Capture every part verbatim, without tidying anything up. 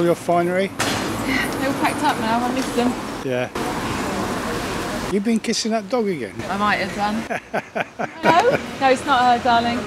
your finery? They're all packed up now, I missed them. Yeah. You've been kissing that dog again? I might have done. No? No, it's not her, darling.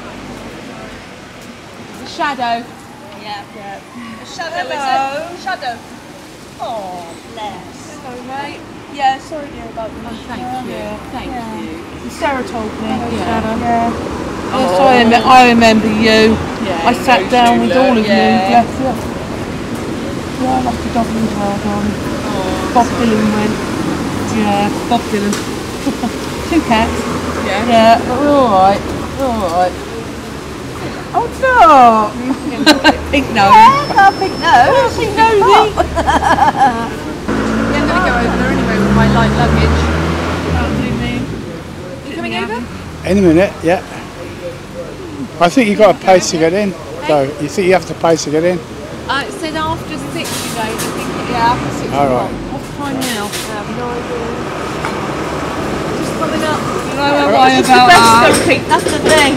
The shadow. Yeah. Yeah. The shadow, Hello. is it? Shadow. Oh, bless. Hello, mate. Yeah, sorry dear about the Oh, thank you. Yeah. Thank Yeah. you. Sarah told me. Yeah. Shadow. Yeah. Oh. Yes, I, rem I remember you. Yeah, I sat down with all of yeah. you. Bless you. Yeah, I lost a dog in the car, darling. Oh, Bob Dylan went. Yeah, Bob Dylan. Two cats. Yeah. Yeah, but we're alright. We're alright. Oh, no! Pink nose. Yeah, got a pink nose. Pink nosy. Yeah, I'm going to go over there anyway with my light luggage. What do you mean? You coming over? Any minute, yeah. I think you got to pay to get in. So you think you have to pay to get in? Uh, it said after six today. I think it, yeah, after six All right. o'clock. What's the time now? I have no idea. Just coming up. You know, Don't I'm worry right about about that. Pink, that's the thing.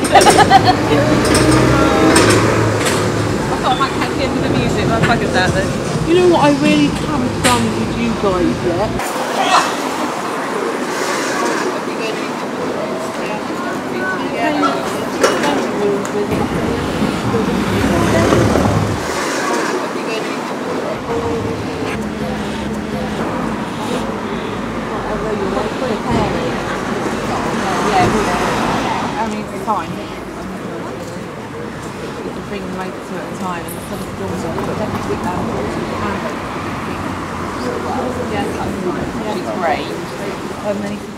I thought I might catch the end of the music, but I buggered that then. You know what I really haven't done with you guys yet? Yeah, I mean, it's fine. You can bring them over two at a time and some of the doors are definitely um, yeah, that's fine. She's great. Um, then